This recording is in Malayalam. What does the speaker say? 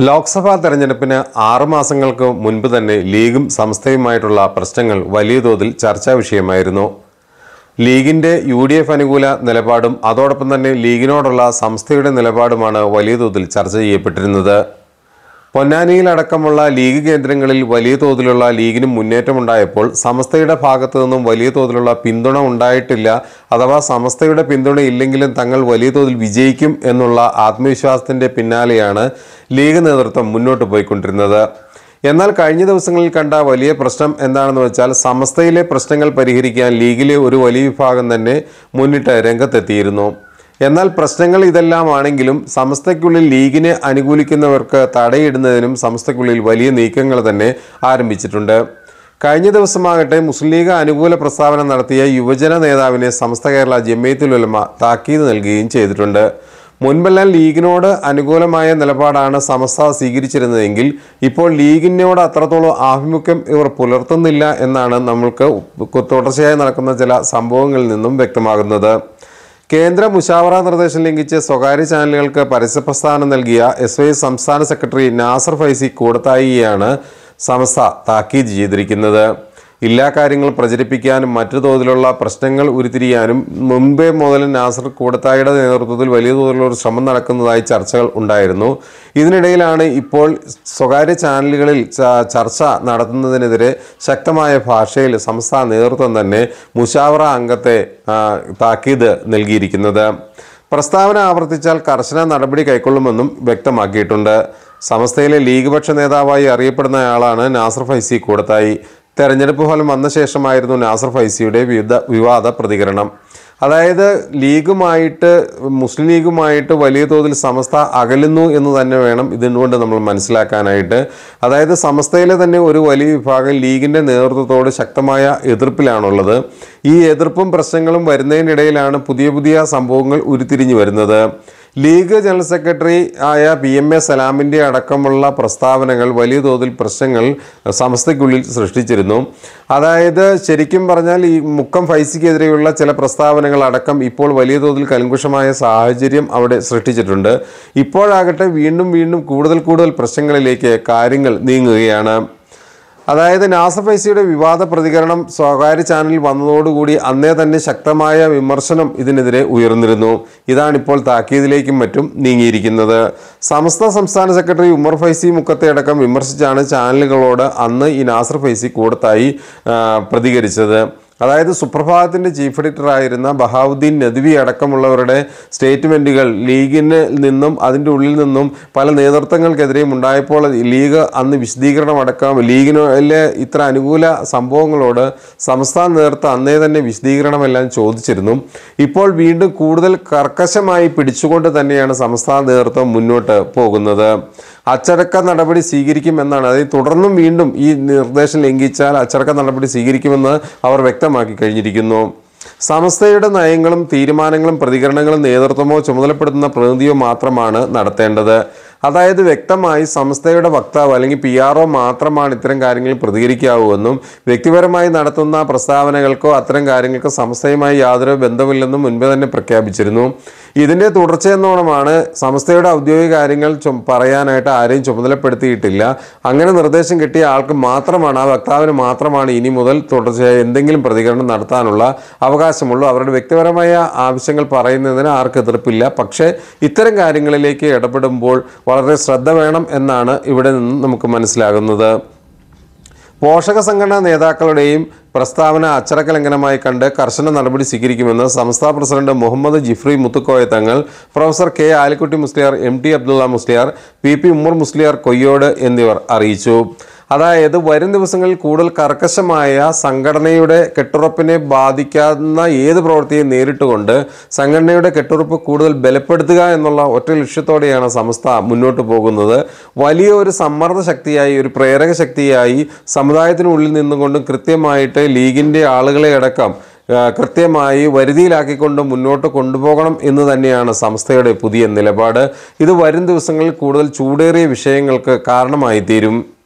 ലോക്സഭാ തെരഞ്ഞെടുപ്പിന് 6 മാസങ്ങൾക്ക് മുൻപ് തന്നെ ലീഗും സംസ്ഥയുമായിട്ടുള്ള പ്രശ്നങ്ങൾ വലിയ തോതിൽ ചർച്ചാ വിഷയമായിരുന്നു. ലീഗിന്റെ UDF അനുകൂല നിലപാടും അതോടൊപ്പം തന്നെ ലീഗിനോടുള്ള സംസ്ഥയുടെ നിലപാടുമാണ് വലിയ തോതിൽ ചർച്ച ചെയ്യപ്പെട്ടിരുന്നത്. പൊന്നാനിയിലടക്കമുള്ള ലീഗ് കേന്ദ്രങ്ങളിൽ വലിയ തോതിലുള്ള ലീഗിന് മുന്നേറ്റമുണ്ടായപ്പോൾ സമസ്തയുടെ ഭാഗത്തു നിന്നും വലിയ തോതിലുള്ള പിന്തുണ ഉണ്ടായിട്ടില്ല. അഥവാ സമസ്തയുടെ പിന്തുണ ഇല്ലെങ്കിലും തങ്ങൾ വലിയ തോതിൽ വിജയിക്കും എന്നുള്ള ആത്മവിശ്വാസത്തിന്റെ പിന്നാലെയാണ് ലീഗ് നേതൃത്വം മുന്നോട്ട് പോയിക്കൊണ്ടിരുന്നത്. എന്നാൽ കഴിഞ്ഞ ദിവസങ്ങളിൽ കണ്ട വലിയ പ്രശ്നം എന്താണെന്ന് വെച്ചാൽ സമസ്തയിലെ പ്രശ്നങ്ങൾ പരിഹരിക്കാൻ ലീഗിലെ ഒരു വലിയ വിഭാഗം തന്നെ മുന്നിട്ട് രംഗത്തെത്തിയിരുന്നു. എന്നാൽ പ്രശ്നങ്ങൾ ഇതെല്ലാം ആണെങ്കിലും സമസ്തയ്ക്കുള്ളിൽ ലീഗിനെ അനുകൂലിക്കുന്നവർക്ക് തടയിടുന്നതിനും സമസ്തയ്ക്കുള്ളിൽ വലിയ നീക്കങ്ങൾ തന്നെ ആരംഭിച്ചിട്ടുണ്ട്. കഴിഞ്ഞ ദിവസമാകട്ടെ മുസ്ലിം ലീഗ് അനുകൂല പ്രസ്താവന നടത്തിയ യുവജന നേതാവിനെ സമസ്ത കേരള ജമിയത്തുൽ ഉലമ താക്കീത് നൽകുകയും ചെയ്തിട്ടുണ്ട്. മുൻപെല്ലാം ലീഗിനോട് അനുകൂലമായ നിലപാടാണ് സമസ്ത സ്വീകരിച്ചിരുന്നതെങ്കിൽ ഇപ്പോൾ ലീഗിനോട് അത്രത്തോളം ആഭിമുഖ്യം ഇവർ പുലർത്തുന്നില്ല എന്നാണ് നമ്മൾക്ക് തുടർച്ചയായി നടക്കുന്ന ചില സംഭവങ്ങളിൽ നിന്നും വ്യക്തമാകുന്നത്. കേന്ദ്ര മുശാവറ നിർദ്ദേശം ലംഘിച്ച് സ്വകാര്യ ചാനലുകൾക്ക് പരസ്യപ്രസ്ഥാനം നൽകിയ SY സംസ്ഥാന സെക്രട്ടറി നാസർ ഫൈസി കൂടത്തായിയെയാണ് സമസ്ത താക്കീത് ചെയ്തിരിക്കുന്നത്. എല്ലാ കാര്യങ്ങൾ പ്രചരിപ്പിക്കാനും മറ്റു തോതിലുള്ള പ്രശ്നങ്ങൾ ഉരുത്തിരിയാനും മുൻപേ മുതൽ നാസർ കൂടത്തായിയുടെ നേതൃത്വത്തിൽ വലിയ തോതിലുള്ള ഒരു ശ്രമം നടക്കുന്നതായി ചർച്ചകൾ ഉണ്ടായിരുന്നു. ഇതിനിടയിലാണ് ഇപ്പോൾ സ്വകാര്യ ചാനലുകളിൽ ചർച്ച നടത്തുന്നതിനെതിരെ ശക്തമായ ഭാഷയിൽ സംസ്ഥാന നേതൃത്വം തന്നെ മുശാവറ അംഗത്തെ താക്കീത് നൽകിയിരിക്കുന്നത്. പ്രസ്താവന ആവർത്തിച്ചാൽ കർശന നടപടി കൈക്കൊള്ളുമെന്നും വ്യക്തമാക്കിയിട്ടുണ്ട്. സമസ്തയിലെ ലീഗ് പക്ഷ നേതാവായി അറിയപ്പെടുന്നയാളാണ് നാസർ ഫൈസി കൂടത്തായി. തെരഞ്ഞെടുപ്പ് ഫലം വന്ന ശേഷമായിരുന്നു നാസർ ഫൈസിയുടെ വിവാദ പ്രതികരണം. അതായത് മുസ്ലിം ലീഗുമായിട്ട് വലിയ തോതിൽ സമസ്ത അകലുന്നു എന്ന് തന്നെ വേണം ഇതിനുകൊണ്ട് നമ്മൾ മനസ്സിലാക്കാനായിട്ട്. അതായത് സമസ്തയിലെ തന്നെ ഒരു വലിയ വിഭാഗം ലീഗിൻ്റെ നേതൃത്വത്തോട് ശക്തമായ എതിർപ്പിലാണുള്ളത്. ഈ എതിർപ്പും പ്രശ്നങ്ങളും വരുന്നതിനിടയിലാണ് പുതിയ സംഭവങ്ങൾ ഉരുത്തിരിഞ്ഞു വരുന്നത്. ലീഗ് ജനറൽ സെക്രട്ടറി ആയ PMA സലാമിൻ്റെ അടക്കമുള്ള പ്രസ്താവനകൾ വലിയ തോതിൽ പ്രശ്നങ്ങൾ സമസ്തയ്ക്കുള്ളിൽ സൃഷ്ടിച്ചിരുന്നു. അതായത് ശരിക്കും പറഞ്ഞാൽ ഈ മുക്കം ഫൈസിക്കെതിരെയുള്ള ചില പ്രസ്താവനകൾ അടക്കം ഇപ്പോൾ വലിയ തോതിൽ കലുങ്കുഷമായ സാഹചര്യം അവിടെ സൃഷ്ടിച്ചിട്ടുണ്ട്. ഇപ്പോഴാകട്ടെ വീണ്ടും കൂടുതൽ പ്രശ്നങ്ങളിലേക്ക് കാര്യങ്ങൾ നീങ്ങുകയാണ്. അതായത് നാസർ ഫൈസിയുടെ വിവാദ പ്രതികരണം സ്വകാര്യ ചാനലിൽ വന്നതോടുകൂടി അന്നേ തന്നെ ശക്തമായ വിമർശനം ഇതിനെതിരെ ഉയർന്നിരുന്നു. ഇതാണിപ്പോൾ താക്കീതിലേക്കും മറ്റും നീങ്ങിയിരിക്കുന്നത്. സമസ്ത സംസ്ഥാന സെക്രട്ടറി ഉമർ ഫൈസി മുക്കത്തെ അടക്കം വിമർശിച്ചാണ് ചാനലുകളോട് അന്ന് ഈ നാസർ ഫൈസി കൂടത്തായി പ്രതികരിച്ചത്. അതായത് സുപ്രഭാതത്തിൻ്റെ ചീഫ് എഡിറ്ററായിരുന്ന ബഹാവുദ്ദീൻ നദ്വി അടക്കമുള്ളവരുടെ സ്റ്റേറ്റ്മെൻറ്റുകൾ ലീഗിന് നിന്നും അതിൻ്റെ ഉള്ളിൽ നിന്നും പല നേതൃത്വങ്ങൾക്കെതിരെയും ഉണ്ടായപ്പോൾ ലീഗ് അന്ന് വിശദീകരണം അടക്കം ലീഗിലെ ഇത്ര അനുകൂല സംഭവങ്ങളോട് സംസ്ഥാന നേതൃത്വം അന്നേ തന്നെ വിശദീകരണമെല്ലാം ചോദിച്ചിരുന്നു. ഇപ്പോൾ വീണ്ടും കൂടുതൽ കർക്കശമായി പിടിച്ചുകൊണ്ട് തന്നെയാണ് സംസ്ഥാന നേതൃത്വം മുന്നോട്ട് പോകുന്നത്. അച്ചടക്ക നടപടി സ്വീകരിക്കുമെന്നാണ്. അതായത് തുടർന്നും വീണ്ടും ഈ നിർദ്ദേശം ലംഘിച്ചാൽ അച്ചടക്ക നടപടി സ്വീകരിക്കുമെന്ന് അവർ വ്യക്തമാക്കി കഴിഞ്ഞിരിക്കുന്നു. സമസ്തയുടെ നയങ്ങളും തീരുമാനങ്ങളും പ്രതികരണങ്ങളും നേതൃത്വമോ ചുമതലപ്പെടുത്തുന്ന പ്രതിനിധിയോ മാത്രമാണ് നടത്തേണ്ടത്. അതായത് വ്യക്തമായി സംസ്ഥയുടെ വക്താവ് അല്ലെങ്കിൽ PRO മാത്രമാണ് ഇത്തരം കാര്യങ്ങളിൽ പ്രതികരിക്കാവൂവെന്നും വ്യക്തിപരമായി നടത്തുന്ന പ്രസ്താവനകൾക്കോ അത്തരം കാര്യങ്ങൾക്കോ സംസ്ഥയുമായി യാതൊരു ബന്ധമില്ലെന്നും മുൻപേ തന്നെ പ്രഖ്യാപിച്ചിരുന്നു. ഇതിൻ്റെ തുടർച്ചയെന്നോണമാണ് സംസ്ഥയുടെ ഔദ്യോഗിക കാര്യങ്ങൾ പറയാനായിട്ട് ആരെയും ചുമതലപ്പെടുത്തിയിട്ടില്ല. അങ്ങനെ നിർദ്ദേശം കിട്ടിയ ആൾക്ക് മാത്രമാണ്, ആ വക്താവിന് മാത്രമാണ് ഇനി മുതൽ തുടർച്ചയായി എന്തെങ്കിലും പ്രതികരണം നടത്താനുള്ള അവകാശമുള്ളൂ. അവരുടെ വ്യക്തിപരമായ ആവശ്യങ്ങൾ പറയുന്നതിന് ആർക്ക് എതിർപ്പില്ല. പക്ഷേ ഇത്തരം കാര്യങ്ങളിലേക്ക് ഇടപെടുമ്പോൾ വളരെ ശ്രദ്ധ വേണം എന്നാണ് ഇവിടെ നിന്ന് നമുക്ക് മനസ്സിലാകുന്നത്. പോഷക സംഘടനാ നേതാക്കളുടെയും പ്രസ്താവന അച്ചടക്ക ലംഘനമായി കണ്ട് കർശന നടപടി സ്വീകരിക്കുമെന്ന് സംസ്ഥാന president Muhammad Jifri Muthukoya Thangal, professor K Alikutty Musliyar, MT Abdulla Musliyar, PP Ummer Musliyar Koyyode എന്നിവർ അറിയിച്ചു. അതായത് വരും ദിവസങ്ങളിൽ കൂടുതൽ കർക്കശമായ സംഘടനയുടെ കെട്ടുറപ്പിനെ ബാധിക്കാവുന്ന ഏത് പ്രവൃത്തിയെ നേരിട്ടുകൊണ്ട് സംഘടനയുടെ കെട്ടുറപ്പ് കൂടുതൽ ബലപ്പെടുത്തുക എന്നുള്ള ഒറ്റ ലക്ഷ്യത്തോടെയാണ് സംസ്ഥ മുന്നോട്ട് പോകുന്നത്. വലിയ ഒരു സമ്മർദ്ദ ശക്തിയായി, ഒരു പ്രേരക ശക്തിയായി സമുദായത്തിനുള്ളിൽ നിന്നുകൊണ്ടും കൃത്യമായിട്ട് ലീഗിൻ്റെ ആളുകളെ അടക്കം കൃത്യമായി വരുതിയിലാക്കിക്കൊണ്ട് മുന്നോട്ട് കൊണ്ടുപോകണം എന്ന് തന്നെയാണ് സംസ്ഥയുടെ പുതിയ നിലപാട്. ഇത് വരും ദിവസങ്ങളിൽ കൂടുതൽ ചൂടേറിയ വിഷയങ്ങൾക്ക് കാരണമായി തീരും.